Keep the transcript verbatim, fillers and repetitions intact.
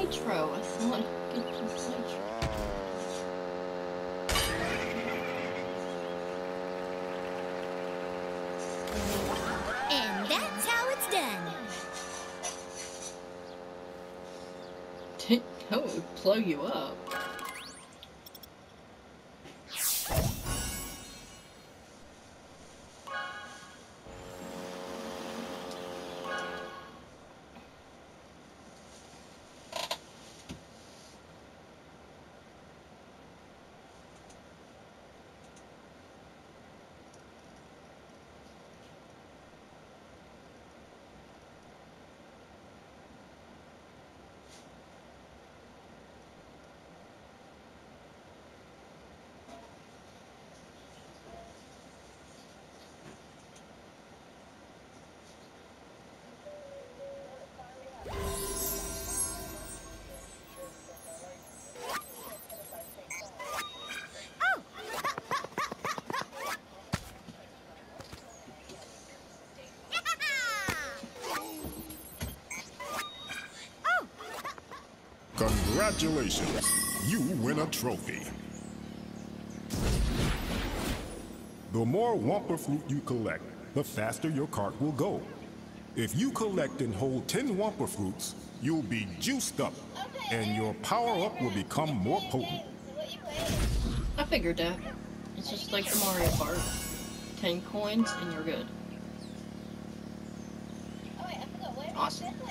nitro. I thought I could use nitro. And that's how it's done. That would blow you up. Congratulations! You win a trophy. The more Wumpa Fruit you collect, the faster your cart will go. If you collect and hold ten Wumpa Fruits, you'll be juiced up, and your power-up will become more potent. I figured that. It's just like the Mario Kart. Ten coins and you're good. Awesome.